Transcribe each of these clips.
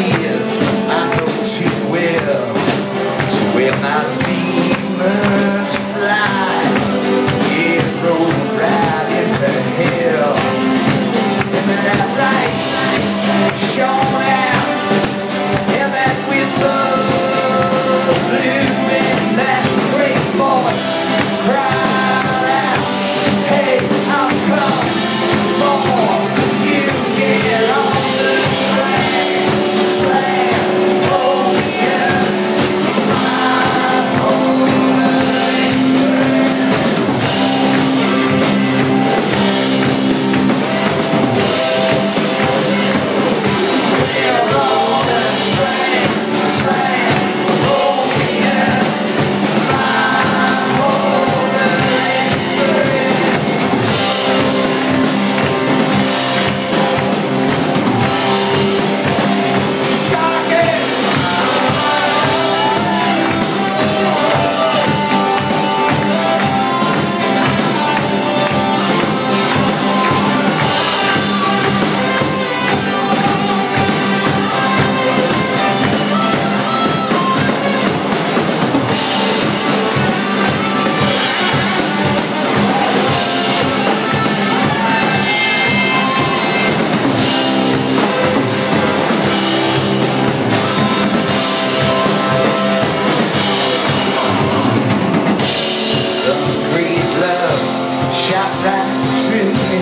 fears I know too well, to where my demons fly. It rolled right into hell, and then that light shone out, and that whistle blew, and that great voice cried out, hey, I've come for you. Get on the train, slam, oh yeah, my Holy Spirit. We're on the train, slam, oh yeah, my Holy Spirit. Shocking! Some great love shot right through me,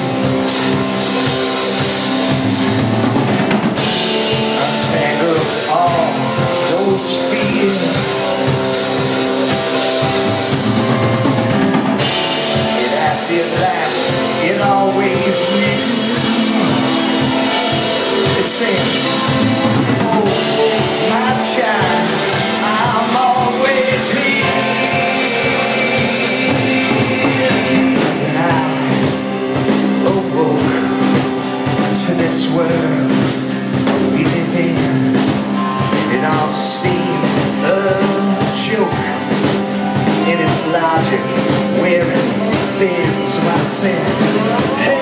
untangled all those fears. It acted like it always knew. It said, oh, my child, I'm always here. To this world we live in, and it all seemed a joke in its logic, wearing thin. So I said, hey,